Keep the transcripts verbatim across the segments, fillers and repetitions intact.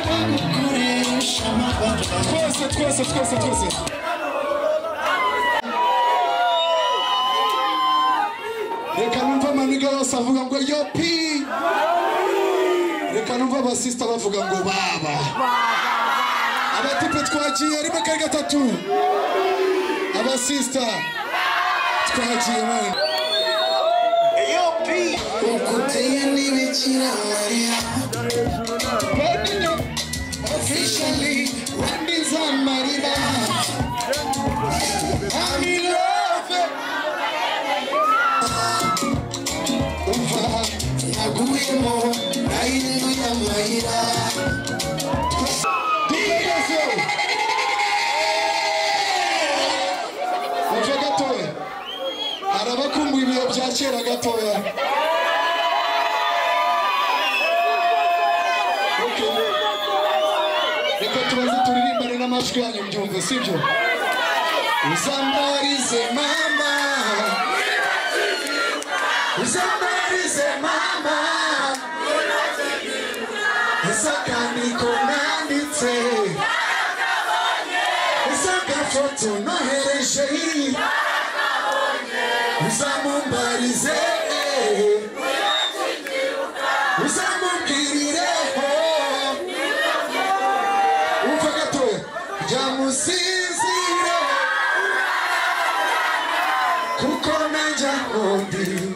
twese twese twese twese reka numva amaniga yose avuga ngo yo pi reka numva abasista bavuga ngo baba abatipe twagiye rimwe kari gatatu abasista twagiye man yo pi ukuteye n'ibikira Maria officially Randy Zamarina I'm in love Uva naguyemo nayindo yamayira Diyeso Uva gatoya arabakumbuye ibihe bya kera gatoya Reka tubanze turirimbane n'amajwi yanyu mbyumve sibyo Uzambarize mama Uzambarize mama Esakandiko nanditse Esakafoto nohereje Uzamumbarize Uzamubwirireho Umva gatoya Jamusizire Kuko nanja kundi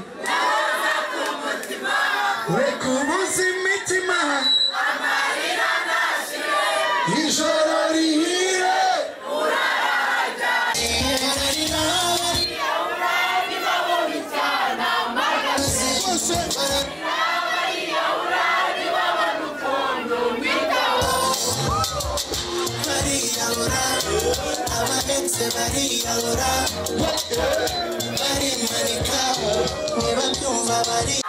Reka ubuze imitima Amarira nashire Ijoro rihire Uraraja Urarira Urarira baboni cyane Amagasi Bose Urarira Urarira baboni ukondo Mbitaho Maria Ura Abagenze Maria Ura Bari Marika Niba byumva bari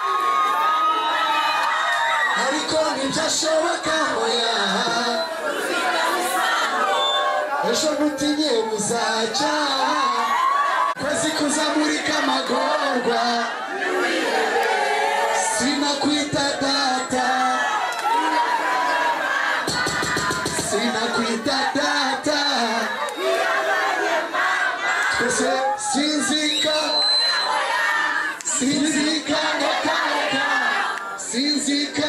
Ariko ntibyashoboka hoya Ejo mutinye uzaca Kwezi kuzamurika amagorwa Sinakwita data Sinakwita data Twese sinzika Sinzika ngakaka Sinzika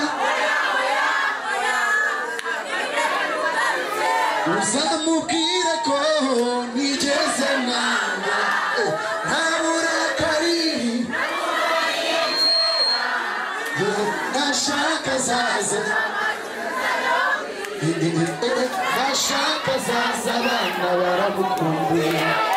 Uzamubwire ko nigeze nanga Ntaburakari Nashaka zaza Nashaka zaza abana baramukumbuye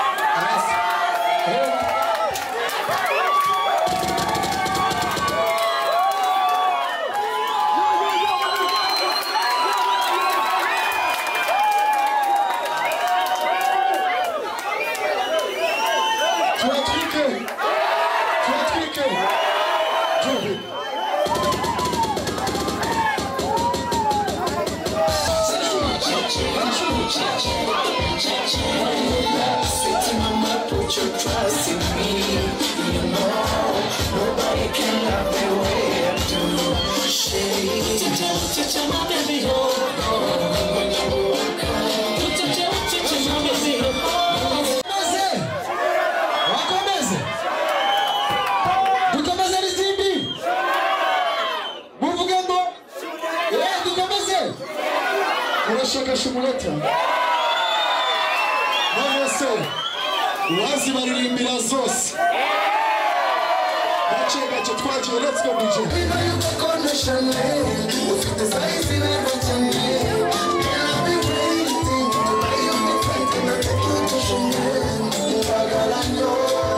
Tuatwike Tuatwike Jubi Put your trust in me, you know nobody can love the way I do. Shade, touch my baby, oh, oh, touch my baby, oh. Mase, wakomeze, dukomeze rizimbi, muvuge ngo, eh, dukomeze. Urashaka shumuleta, Mose. Wazi baririmbira zose Gace gace twagiye let's go D J Niba yuko koneshane ufite size neza cyane I'll be waiting to buy you the fight and I take you to Chanel Uragalano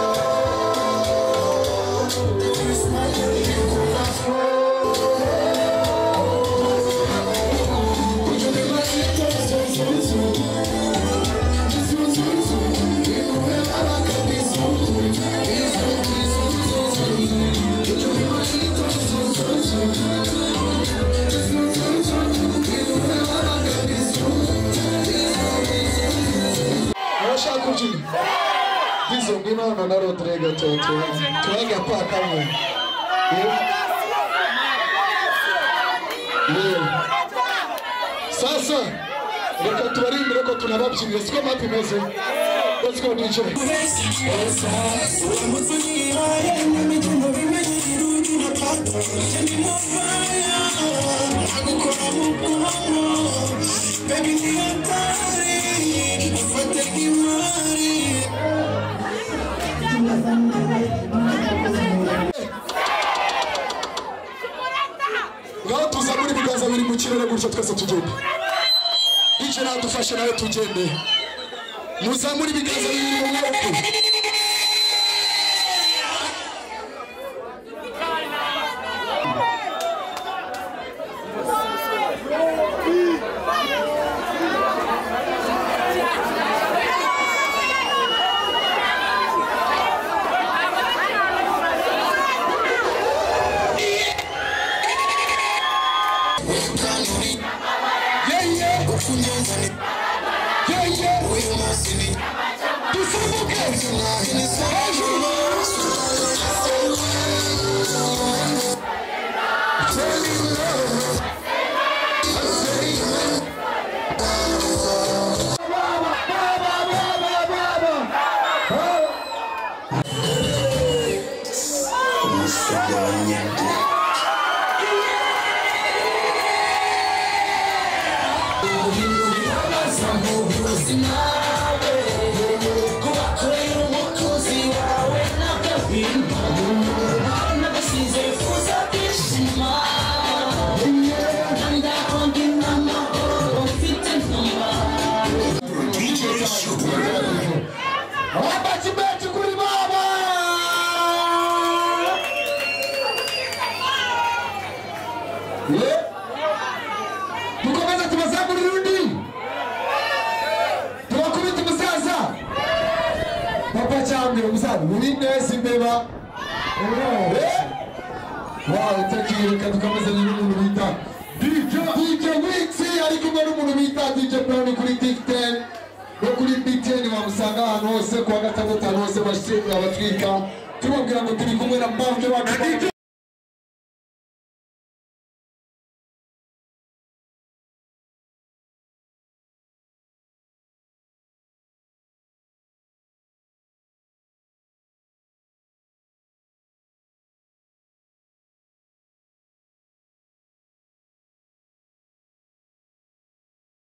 This night you could have flown Would you be my sister? Shakuji, this will be known on our trigger to make a pack. Sasa reka tubarimbire ko tunababyinira siko map imeze. Let's go D J. Ngaho tuzamura ibiganza biri mu kirere gutyo twese tugende. D J nadufashe nawe tugende. Muzamura ibiganza biri mu maboko. Tukomeza tubazamura urundi. Tubakubita umusaza. Papa cyangwa umusaza uri neza imbeba. Wow, tekirika dukomeza n'umuntu bita D J D J Wix.